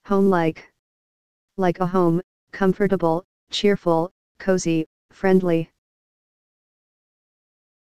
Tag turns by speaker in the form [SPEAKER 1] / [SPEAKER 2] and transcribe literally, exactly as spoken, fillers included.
[SPEAKER 1] Homelike. Like a home, comfortable, cheerful, cozy, friendly.